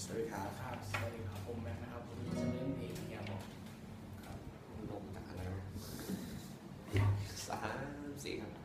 สวัสดีครับครับสวัสดีครับผมแม็กนะครับวันนี้จะเล่นเพลงแกบอกครับลงจากอะไรวะ3 4ครับ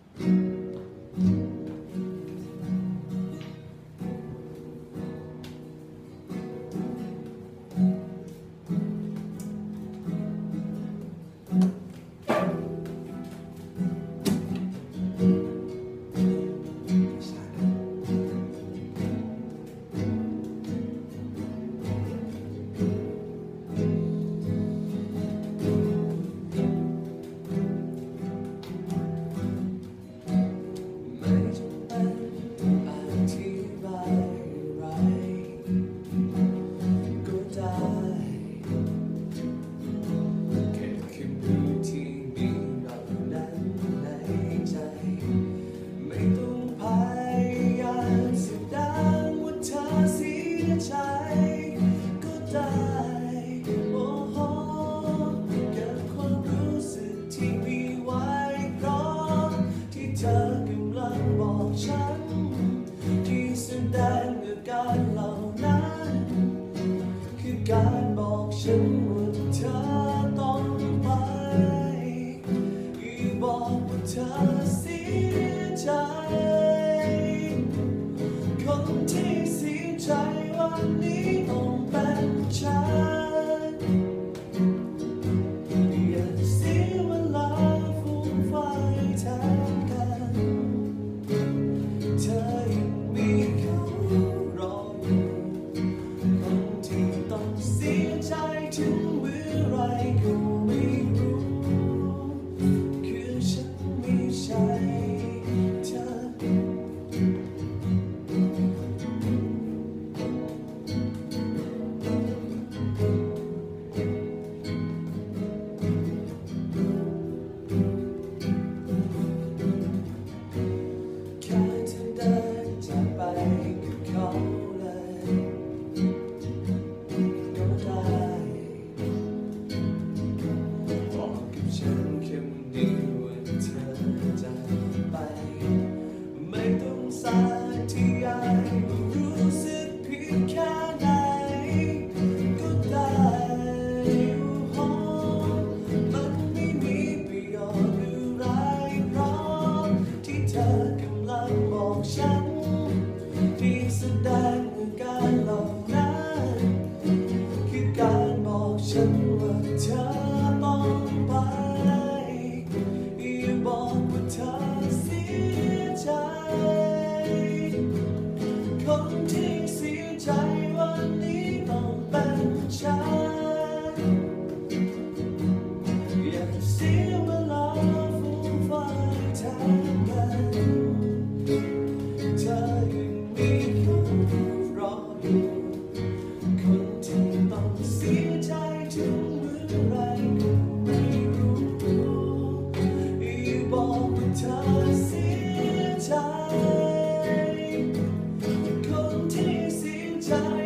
ที่แสดงอาการเหล่านั้นคือการบอกฉันว่าเธอต้องไปบอกว่าเธอเสียใจคนที่เสียใจวันนี้ต้องเป็นฉันอย่าเสียเวลาฟุ้งไฟแทนกันเธอยังมีเขารออยู่คนที่ต้องเสียใจถึงเมื่อไรก็ไม่รู้คือฉันไม่ใช่เธอแค่เธอเดินจากไปกับเขาเลยก็ได้บอกกับฉันคำเดียวว่าเธอจะไปไม่ต้องสาธยายว่ารู้สึกเพียงแค่ไหนก็ได้มันไม่มีประโยชน์อะไรเพราะที่เธอกำลังบอกฉันที่แสดงอาการเหล่านั้นคือการบอกฉันว่าเธอต้องไปบอกว่าเธอเสียใจคนที่เสียใจวันนี้ต้องเป็นฉันอย่าเสียเวลาฟุ้งไฟแทนกันเธอยังมีเขารออยู่คนที่ต้องเสียใจถึงเมื่อไรก็ไม่รู้บอกว่าเธอเสียใจคนที่เสียใจ